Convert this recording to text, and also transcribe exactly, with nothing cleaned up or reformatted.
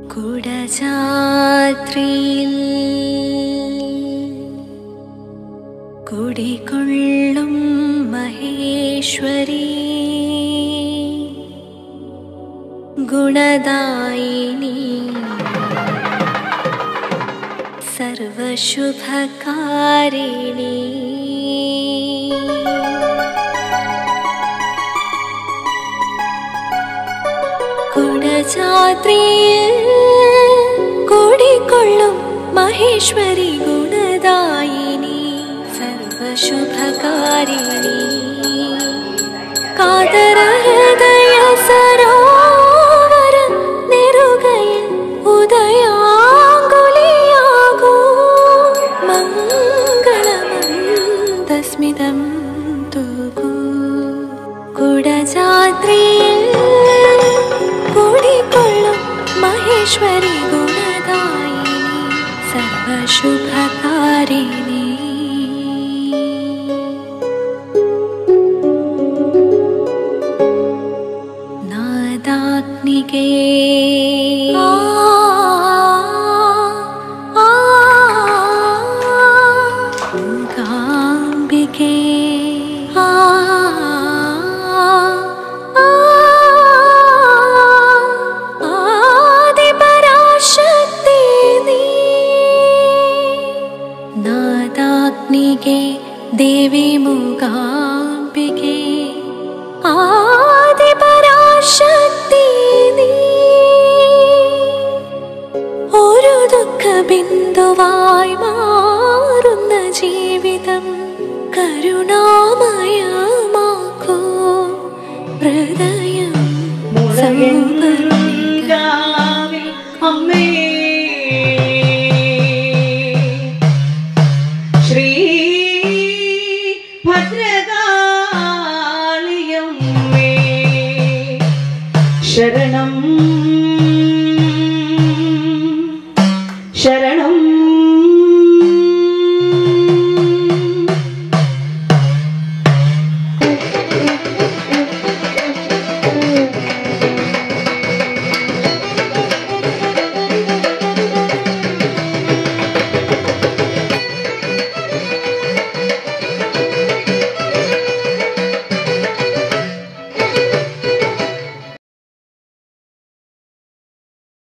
കുടജാദ്രിയിൽ കുടികൊള്ളും മഹേശ്വരി ഗുണദായിനി സർവശുഭകാരിണി കുടജാദ്രിയിൽ കുടികൊള്ളും മഹേശ്വരി ഗുണദായിനി സർവശുഭകാരിണി കാതര ഹൃദയ സരോവര നെറുകയിൽ ഉദയാങ്കുലിയാകൂ മംഗളമന്ദസ്മിതം തൂകൂ കുടജാദ്രിയിൽ കുടികൊള്ളും മഹേശ്വരി ഗുണദായിനി സർവശുഭകാരിണി നാദാഗ്നികേ മൂകാംബികേ നാദാഗ്നികേ ദേവി മൂകാംബികേ ആദിപരാശക്തി നീ ഒരു ദുഃഖ ബിന്ദുവായി മാറുന്ന ജീവിതം കരുണാമയമാക്കൂ ഹൃദയം അമ്മേ ശ്രീ ഭദ്ര